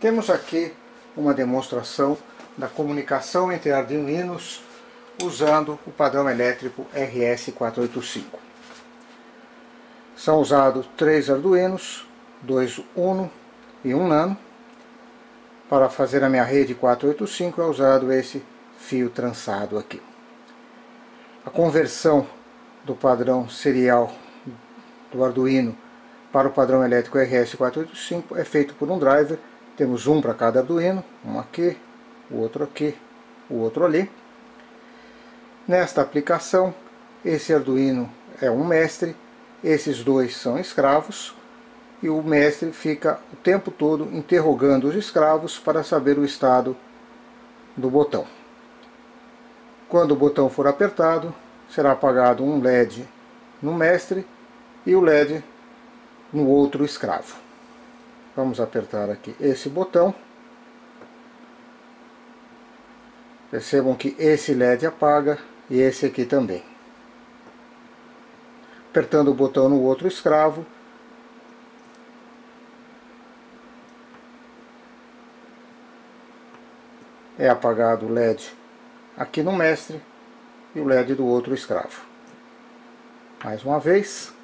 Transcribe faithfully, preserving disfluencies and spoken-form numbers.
Temos aqui uma demonstração da comunicação entre arduinos usando o padrão elétrico R S quatrocentos e oitenta e cinco. São usados três arduinos, dois Uno e um Nano. Para fazer a minha rede quatrocentos e oitenta e cinco é usado esse fio trançado aqui. A conversão do padrão serial do Arduino para o padrão elétrico R S quatrocentos e oitenta e cinco é feito por um driver. Temos um para cada Arduino, um aqui, o outro aqui, o outro ali. Nesta aplicação, esse Arduino é um mestre, esses dois são escravos, e o mestre fica o tempo todo interrogando os escravos para saber o estado do botão. Quando o botão for apertado, será apagado um L E D no mestre e o L E D no outro escravo. Vamos apertar aqui esse botão. Percebam que esse L E D apaga e esse aqui também. Apertando o botão no outro escravo, é apagado o L E D aqui no mestre e o L E D do outro escravo. Mais uma vez.